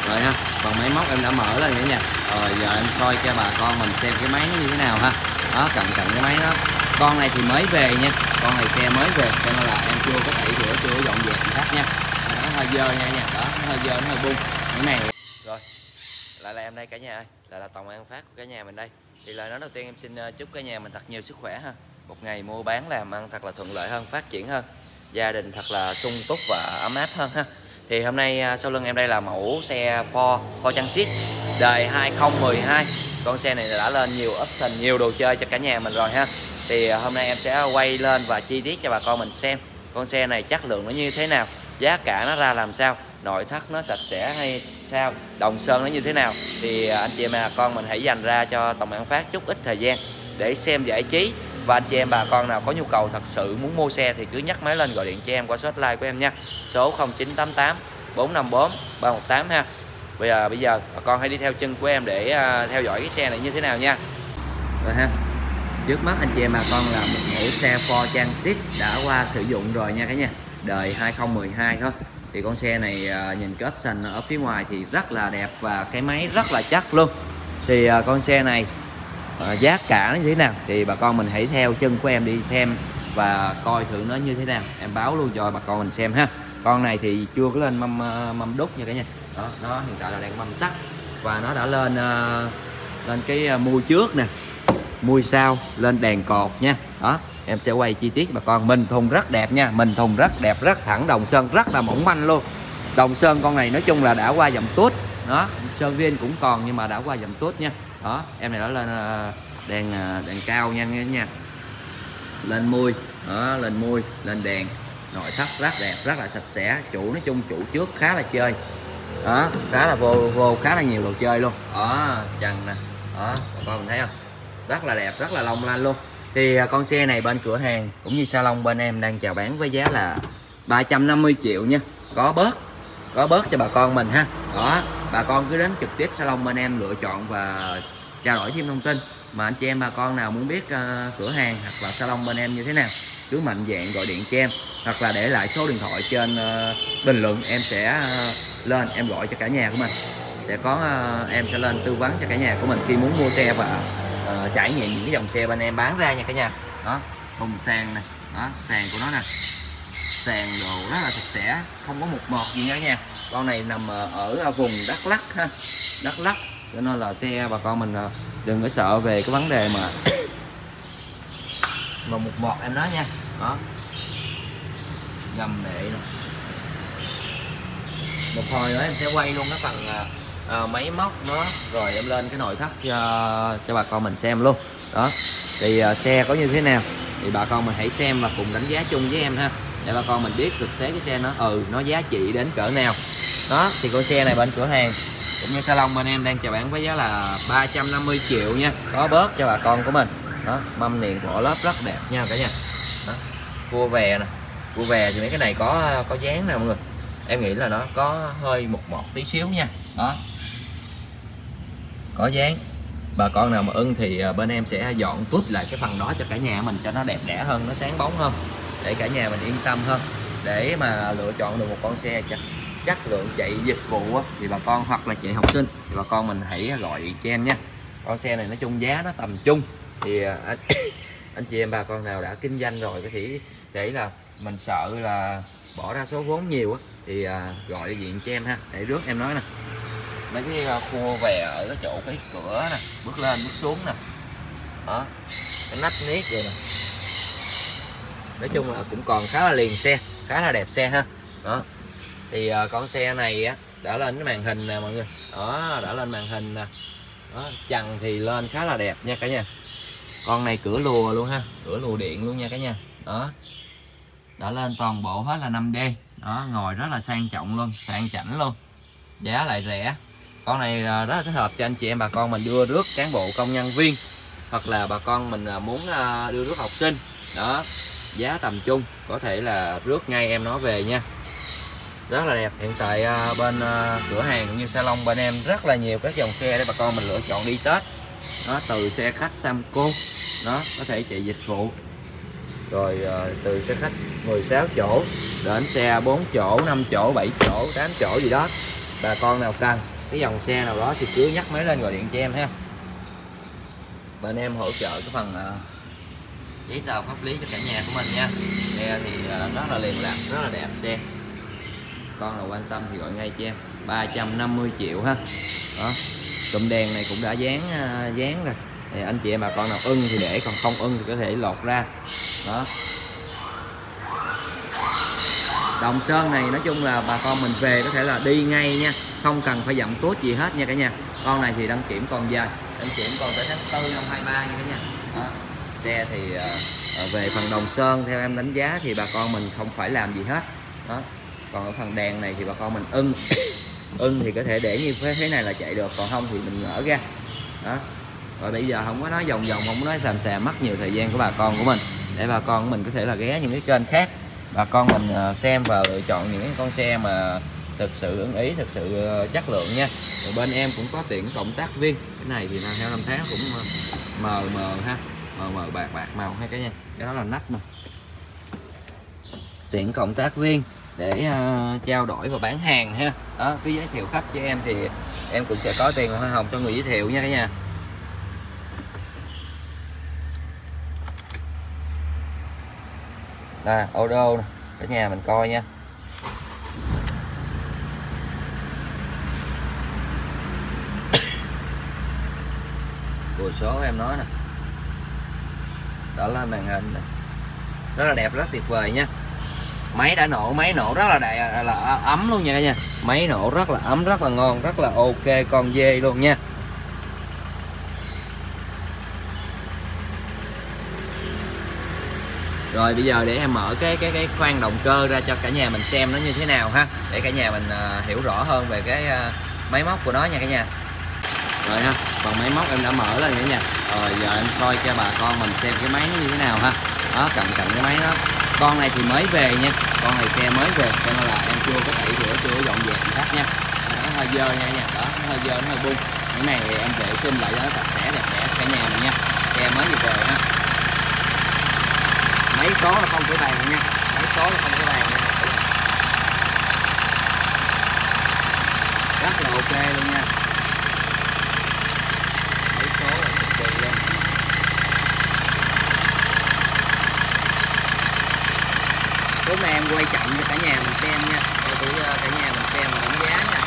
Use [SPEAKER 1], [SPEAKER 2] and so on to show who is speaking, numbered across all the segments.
[SPEAKER 1] Rồi ha, còn máy móc em đã mở lên nữa nha. Rồi giờ em soi cho bà con mình xem cái máy nó như thế nào ha. Đó, cận cái máy đó. Con này thì mới về nha, con này xe mới về cho nên là em chưa có tẩy rửa, chưa có dọn dẹp gì hết nha. Nó hơi dơ nha, đó, nó hơi dơ, nó hơi bung. Cái này rồi. Lại là em đây cả nhà ơi, lại là Tòng An Phát của cả nhà mình đây. Thì lời nói đầu tiên em xin chúc cả nhà mình thật nhiều sức khỏe ha. Một ngày mua bán làm ăn thật là thuận lợi hơn, phát triển hơn, gia đình thật là sung túc và ấm áp hơn ha. Thì hôm nay sau lưng em đây là mẫu xe Ford Transit đời 2012. Con xe này đã lên nhiều option, nhiều đồ chơi cho cả nhà mình rồi ha. Thì hôm nay em sẽ quay lên và chi tiết cho bà con mình xem con xe này chất lượng nó như thế nào, giá cả nó ra làm sao, nội thất nó sạch sẽ hay sao, đồng sơn nó như thế nào. Thì anh chị em bà con mình hãy dành ra cho Tòng An Phát chút ít thời gian để xem giải trí. Và anh chị em bà con nào có nhu cầu thật sự muốn mua xe thì cứ nhấc máy lên gọi điện cho em qua số hotline của em nha, số 0988 454 318 ha. Bây giờ bà con hãy đi theo chân của em để theo dõi cái xe này như thế nào nha. Rồi ha, trước mắt anh chị em bà con là một mẫu xe Ford Transit đã qua sử dụng rồi nha cả nhà, đời 2012 thôi. Thì con xe này nhìn cái option ở phía ngoài thì rất là đẹp và cái máy rất là chắc luôn. Thì con xe này giá cả nó như thế nào thì bà con mình hãy theo chân của em đi xem và coi thử nó như thế nào, em báo luôn cho bà con mình xem ha. Con này thì chưa có lên mâm đúc nha cả nhà, đó, nó hiện tại là đang mâm sắt và nó đã lên lên cái mui trước nè, mui sau, lên đèn cột nha. Đó, em sẽ quay chi tiết cho bà con. Mình thùng rất đẹp nha, mình thùng rất đẹp, rất thẳng, đồng sơn rất là mỏng manh luôn. Đồng sơn con này nói chung là đã qua dầm tốt đó, sơn viên cũng còn nhưng mà đã qua dầm tốt nha. Đó, em này đã lên đèn cao nha, lên mui đó, lên mui, lên đèn, nội thất rất đẹp, rất là sạch sẽ. Chủ nói chung chủ trước khá là chơi đó, khá là vô khá là nhiều đồ chơi luôn. Đó, trần nè, đó bà con mình thấy không, rất là đẹp, rất là long lanh luôn. Thì con xe này bên cửa hàng cũng như salon bên em đang chào bán với giá là 350 triệu nha, có bớt cho bà con mình ha. Đó, bà con cứ đến trực tiếp salon bên em lựa chọn và trao đổi thêm thông tin. Mà anh chị em bà con nào muốn biết cửa hàng hoặc là salon bên em như thế nào, cứ mạnh dạn gọi điện cho em hoặc là để lại số điện thoại trên bình luận, em sẽ lên em gọi cho cả nhà của mình, sẽ có em sẽ lên tư vấn cho cả nhà của mình khi muốn mua xe và trải nghiệm những cái dòng xe bên em bán ra nha cả nhà. Đó, thùng sàn này, đó, sàn của nó nè, sàn đồ rất là sạch sẽ, không có mọt gì nha cả nhà. Con này nằm ở vùng Đắk Lắk ha, Đắk Lắk, cho nên là xe bà con mình đừng có sợ về cái vấn đề mà mọt em nói nha. Đó, gầm bệ nè. Một hồi nữa em sẽ quay luôn cái phần máy móc nó, rồi em lên cái nội thất cho bà con mình xem luôn. Đó, thì xe có như thế nào thì bà con mình hãy xem và cùng đánh giá chung với em ha, để bà con mình biết thực tế cái xe nó giá trị đến cỡ nào. Đó, thì con xe này bên cửa hàng cũng như salon bên em đang chào bán với giá là 350 triệu nha, có bớt cho bà con của mình. Đó, mâm niền vỏ lớp rất đẹp nha cả nhà. Đó, cua về nè, cua về thì mấy cái này có dáng nè mọi người, em nghĩ là nó có hơi một tí xíu nha. Đó, có dáng. Bà con nào mà ưng thì bên em sẽ dọn tút lại cái phần đó cho cả nhà mình cho nó đẹp đẽ hơn, nó sáng bóng hơn, để cả nhà mình yên tâm hơn, để mà lựa chọn được một con xe chất lượng chạy dịch vụ thì bà con hoặc là chạy học sinh thì bà con mình hãy gọi cho em nha. Con xe này nói chung giá nó tầm trung thì anh chị em bà con nào đã kinh doanh rồi có thể để là mình sợ là bỏ ra số vốn nhiều thì gọi điện cho em ha, để rước em nói nè, mấy cái khua về ở cái chỗ cái cửa nè, bước lên bước xuống nè, đó, cái nắp nét rồi nè, nói chung là cũng còn khá là liền xe, khá là đẹp xe ha. Đó, thì con xe này đã lên cái màn hình nè mọi người, đó, đã lên màn hình nè, đó, trần thì lên khá là đẹp nha cả nhà. Con này cửa lùa luôn ha, cửa lùa điện luôn nha cả nhà. Đó, đã lên toàn bộ hết là 5D. Đó, ngồi rất là sang trọng luôn, sang chảnh luôn, giá lại rẻ. Con này rất là thích hợp cho anh chị em bà con mình đưa rước cán bộ công nhân viên, hoặc là bà con mình muốn đưa rước học sinh. Đó, giá tầm trung, có thể là rước ngay em nói về nha, rất là đẹp. Hiện tại bên cửa hàng cũng như salon bên em rất là nhiều các dòng xe để bà con mình lựa chọn đi Tết. Đó, từ xe khách Samco, nó có thể chạy dịch vụ, rồi từ xe khách 16 chỗ đến xe 4 chỗ, 5 chỗ, 7 chỗ, 8 chỗ gì đó bà con nào cần cái dòng xe nào đó thì cứ nhắc máy lên gọi điện cho em ha. Bên em hỗ trợ cái phần giấy tờ pháp lý cho cả nhà của mình nha. Xe thì rất là liền lạc, rất là đẹp xe. Con nào quan tâm thì gọi ngay cho em. 350 triệu ha. Đó. Cụm đèn này cũng đã dán rồi. Thì anh chị em bà con nào ưng thì để, còn không ưng thì có thể lột ra. Đó. Đồng Sơn này nói chung là bà con mình về có thể là đi ngay nha, không cần phải dặm tốt gì hết nha cả nhà. Con này thì đăng kiểm còn dài, đăng kiểm còn tới tháng 4 năm 23 nha cả nhà. Đó. Xe thì về phần Đồng Sơn theo em đánh giá thì bà con mình không phải làm gì hết. Đó. Còn ở phần đèn này thì bà con mình ưng thì có thể để như thế này là chạy được, còn không thì mình gỡ ra. Đó. Rồi bây giờ không có nói vòng vòng, không có nói xàm mất nhiều thời gian của bà con của mình, để bà con của mình có thể là ghé những cái kênh khác, bà con mình xem và lựa chọn những con xe mà thực sự ưng ý, thực sự chất lượng nha. Rồi bên em cũng có tiện cộng tác viên, cái này thì theo năm tháng cũng mờ ha, mờ bạc màu ha cả nhà, cái đó là nách mà. Tiện cộng tác viên để trao đổi và bán hàng ha. Đó, cứ giới thiệu khách cho em thì em cũng sẽ có tiền hoa hồng cho người giới thiệu nha cả nhà. Là ô đô nè cả nhà mình coi nha. Cùi số em nói nè, đó là màn hình này, rất là đẹp, rất tuyệt vời nha. Máy đã nổ, máy nổ rất là ấm luôn nha cả nhà. Máy nổ rất là ấm, rất là ngon, rất là ok con dê luôn nha. Rồi bây giờ để em mở cái khoang động cơ ra cho cả nhà mình xem nó như thế nào ha, để cả nhà mình hiểu rõ hơn về cái máy móc của nó nha cả nhà. Rồi ha, phần máy móc em đã mở lên cả nhà. Rồi giờ em soi cho bà con mình xem cái máy nó như thế nào ha. Đó, cận cái máy đó. Con này thì mới về nha, con này xe mới về cho nên là em chưa có tẩy rửa, chưa có dọn dẹp gì hết nha. Nó hơi dơ nha nha, đó, nó hơi dơ, nó hơi bung. Cái này thì em vệ sinh lại cho nó sạch sẽ đẹp đẽ cả nhà mình nha. Xe mới về ha. Máy số là không cái bàn nha, máy số là không cái bàn nha. Rất là ok luôn nha. Máy số là cực kỳ luôn. Lúc này em quay chậm cho cả nhà mình xem nha, để cả nhà mình xem và đánh giá nha.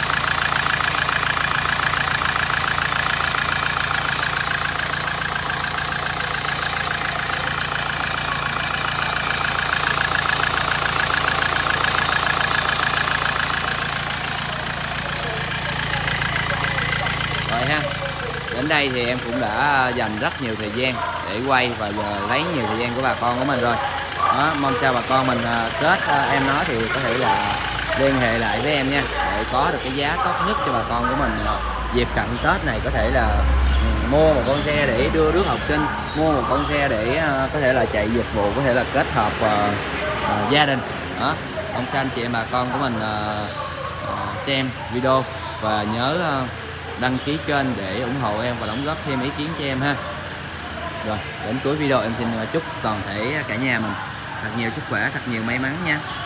[SPEAKER 1] Rồi ha, đến đây thì em cũng đã dành rất nhiều thời gian để quay và giờ lấy nhiều thời gian của bà con của mình rồi. Đó, mong sao bà con mình Tết em nói thì có thể là liên hệ lại với em nha, để có được cái giá tốt nhất cho bà con của mình. Dịp cận Tết này có thể là mua một con xe để đưa đứa học sinh, mua một con xe để có thể là chạy dịch vụ, có thể là kết hợp gia đình. Đó, mong sao anh chị em bà con của mình xem video và nhớ đăng ký kênh để ủng hộ em và đóng góp thêm ý kiến cho em ha. Rồi đến cuối video em xin chúc toàn thể cả nhà mình thật nhiều sức khỏe, thật nhiều may mắn nha.